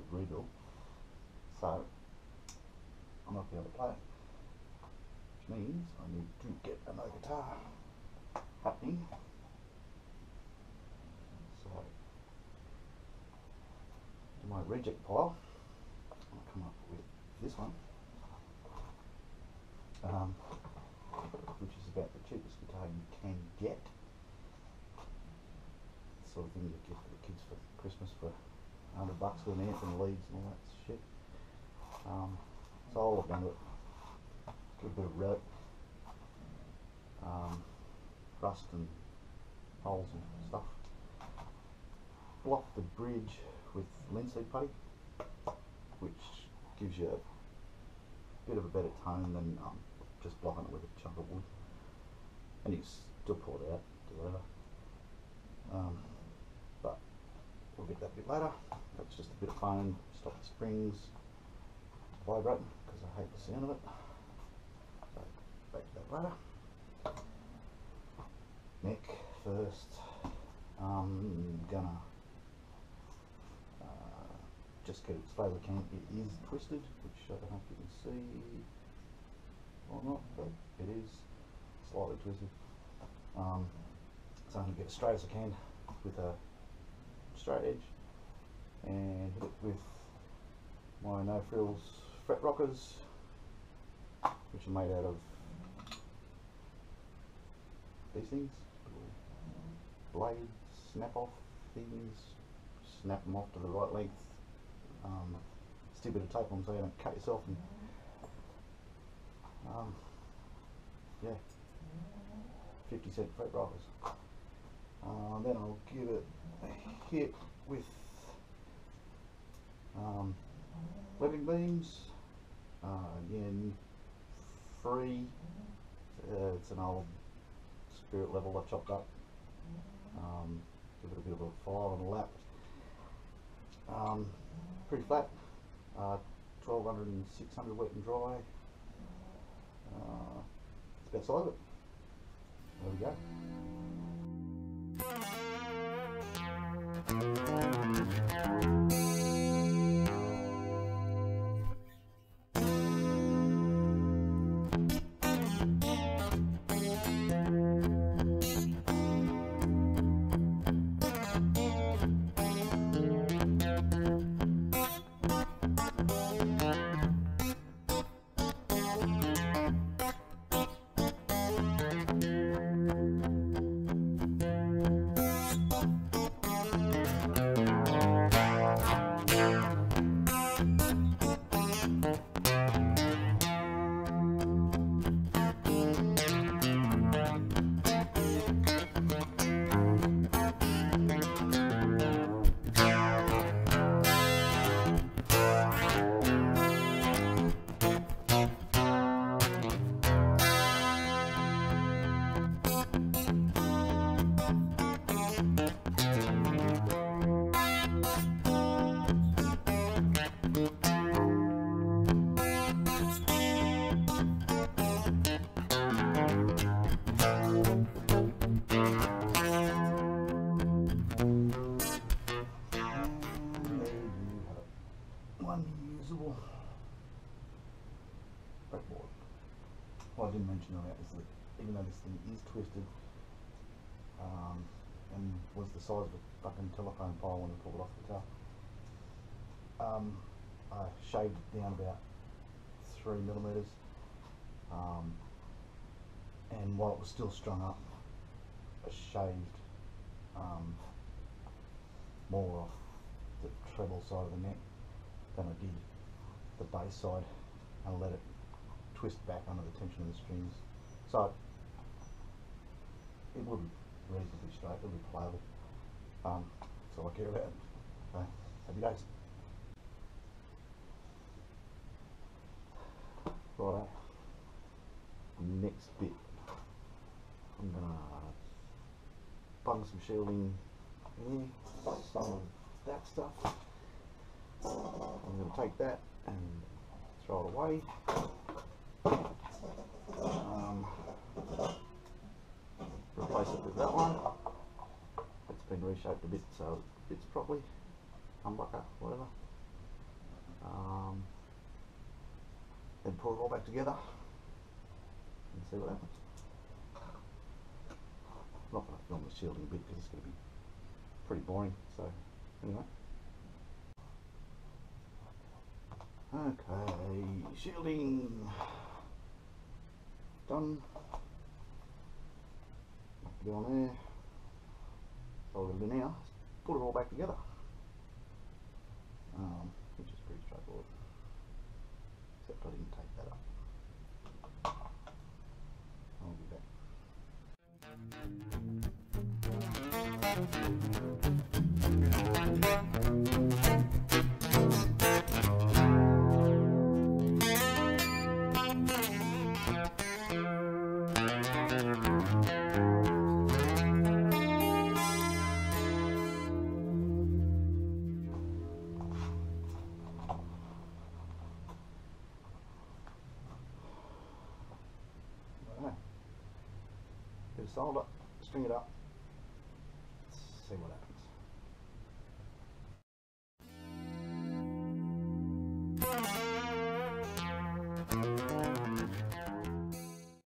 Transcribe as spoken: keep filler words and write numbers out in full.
rebuild, so I'm not going to be able to play it, which means I need to get another guitar happening. So in my reject pile, I'll come up with this one, um, which is about the cheapest guitar you can get. The sort of thing you give for the kids for Christmas for a hundred bucks with an amp and leads and all that shit. Um, so all I've done with it, a little bit of rope, um, rust and holes and stuff. Block the bridge with linseed putty, which gives you a bit of a better tone than um, just blocking it with a chunk of wood. And you still pull it out, do whatever. Um, but we'll get that bit later. That's just a bit of foam, stop the springs vibrating, because I hate the sound of it. So back to that later. Neck first. I'm gonna uh, just get it as far as I can. It is twisted, which I don't know if you can see or not, but it is slightly twisted. Um, so I'm going to get as straight as I can with a straight edge and hit it with my no frills fret rockers, which are made out of these things, little blade snap off things. Snap them off to the right length, um, stick a bit of tape on so you don't cut yourself, and um, yeah, fifty cent fret rockers. Uh, then I'll give it a hit with um, living beams, uh, again free, uh, it's an old spirit level I chopped up, um, give it a bit of a file and a lap, um, pretty flat, uh, twelve hundred and six hundred wet and dry, uh, that's about size of it. There we go. Unusable fretboard. What I didn't mention earlier is that even though this thing is twisted um, and was the size of a fucking telephone pole when I pulled it off the guitar, um, I shaved it down about three millimeters, um, and while it was still strung up, I shaved um, more off the treble side of the neck than I did the bass side, and let it twist back under the tension of the strings. So it will be reasonably straight, it will be playable. Um, that's all I care about. So, happy days. Right, next bit, I'm gonna bung some shielding here, some of that stuff. I'm going to take that and throw it away. Um, replace it with that one. It's been reshaped a bit so it fits properly. Humbucker, whatever. Um, then put it all back together and see what happens. I'm not going to film the shielding bit because it's going to be pretty boring, so anyway. Okay, shielding done. Get on there. So what we'll do now is put it all back together, um, which is pretty straightforward. Except I didn't take that up. I'll be back. Bit of solder, string it up, see what happens.